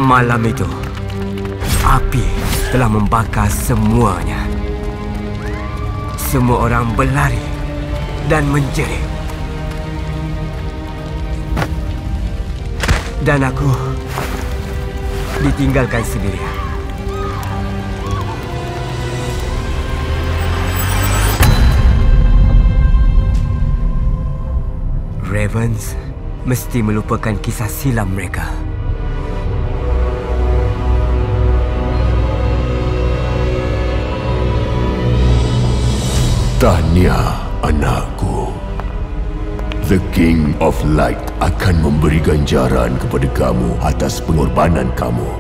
Malam itu, api telah membakar semuanya. Semua orang berlari dan menjerit. Dan aku ditinggalkan sendirian. Ravens mesti melupakan kisah silam mereka. Tahniah, anakku. The King of Light akan memberi ganjaran kepada kamu atas pengorbanan kamu.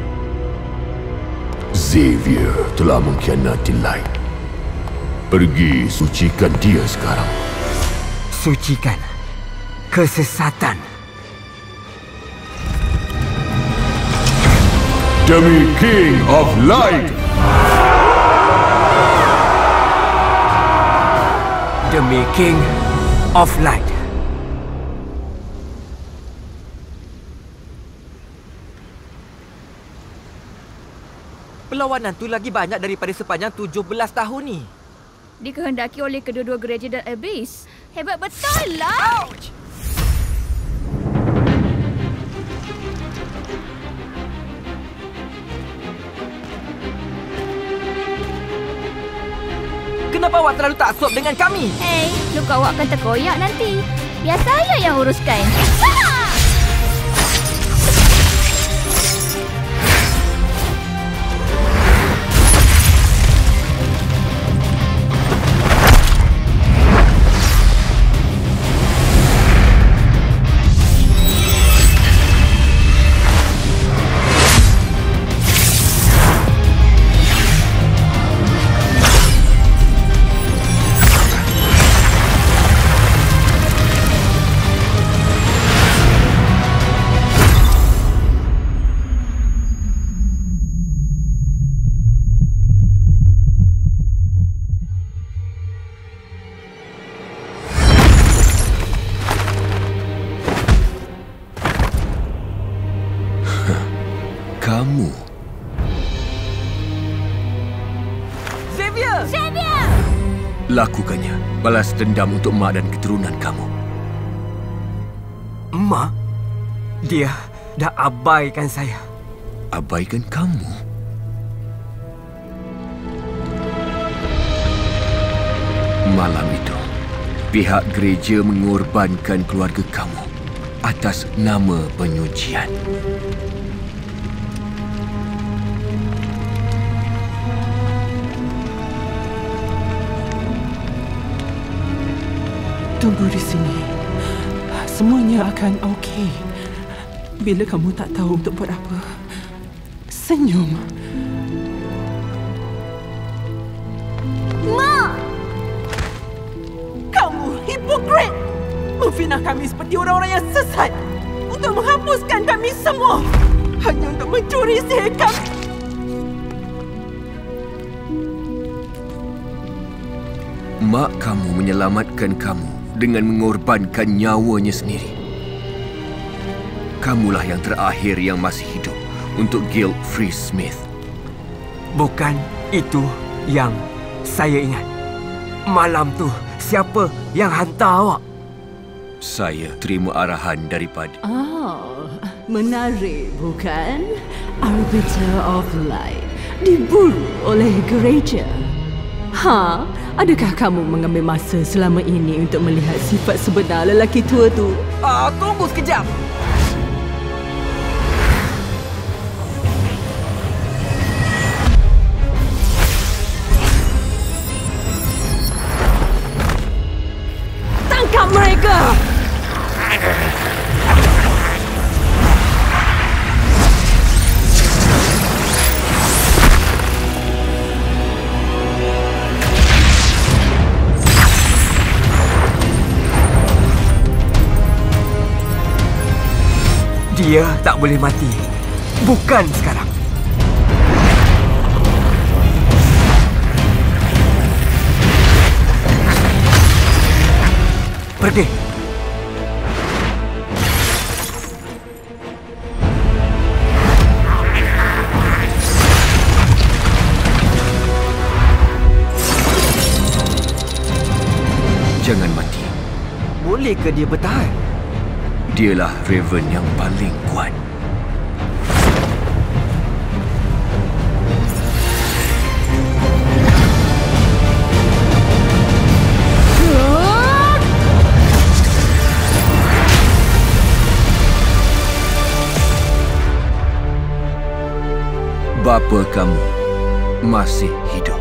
Xavier telah mengkhianati Light. Pergi sucikan dia sekarang. Sucikan kesesatan. Demi King of Light. Demi King of Light. Perlawanan tu lagi banyak daripada sepanjang 17 tahun ni. Dikehendaki oleh kedua-dua gereja dan Abyss. Hebat betul lah! Ouch! Kenapa awak terlalu taksub dengan kami? Hei, luka awak akan terkoyak nanti. Biar saya yang uruskan. Kamu. Xavier! Xavier! Lakukannya. Balas dendam untuk mak dan keturunan kamu. Mak? Dia dah abaikan saya. Abaikan kamu? Malam itu, pihak gereja mengorbankan keluarga kamu atas nama penyucian. Tunggu di sini. Semuanya akan okey. Bila kamu tak tahu untuk buat apa, senyum. Mak! Kamu hipokrit! Memfitnah kami seperti orang-orang yang sesat untuk menghapuskan kami semua. Hanya untuk mencuri sihir kami. Mak kamu menyelamatkan kamu dengan mengorbankan nyawanya sendiri. Kamulah yang terakhir yang masih hidup untuk Guild Free Smith. Bukan itu yang saya ingat. Malam tu, siapa yang hantar awak? Saya terima arahan daripada... Oh, menarik bukan? Arbiter of Light diburu oleh gereja. Ha? Adakah kamu mengambil masa selama ini untuk melihat sifat sebenar lelaki tua tu? Tunggu sekejap. Tangkap mereka! Dia tak boleh mati. Bukan sekarang. Pergi. jangan mati. Boleh ke dia bertahan? Dialah Raven yang paling kuat. Bapa kamu masih hidup.